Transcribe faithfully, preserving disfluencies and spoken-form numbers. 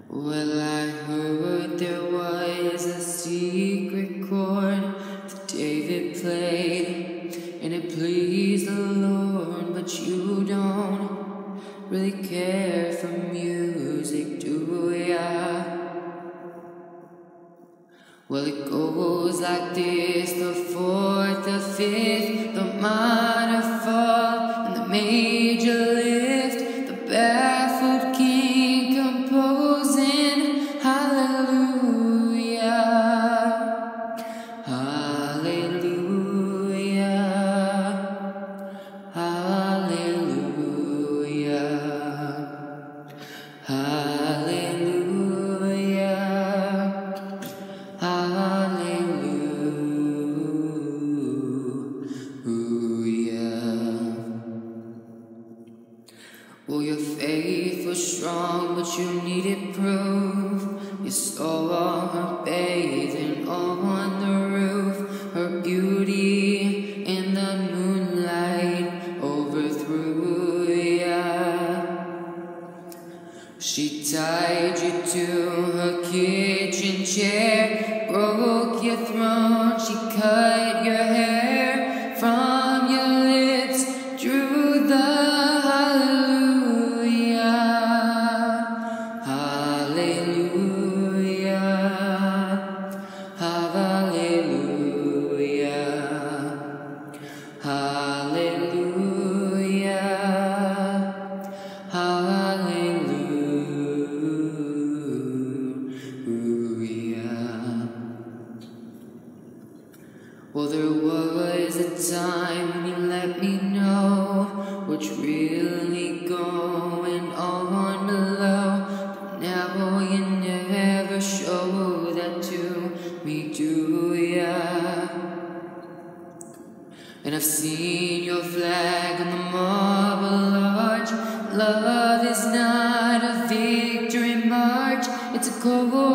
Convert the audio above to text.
Well, I heard there was a secret chord that David played, and it pleased the Lord, but you don't really care for music, do ya? Well, it goes like this: the fourth, the fifth, the minor fall, and the major lift, the baffled king composing hallelujah, hallelujah, hallelujah, hallelujah, hallelujah. Well, your faith was strong, but you needed proof. You saw her bathing on the roof, her beauty in the moonlight overthrew ya. She tied you to her kitchen chair, broke your throne, she cut your hair. From your lips drew the hallelujah, hallelujah, hallelujah, hallelujah, hallelujah. Well, there was a time when you let me know what's really going on below, but now you never show that to me, do ya? And I've seen your flag on the marble arch. Love is not a victory march, it's a cold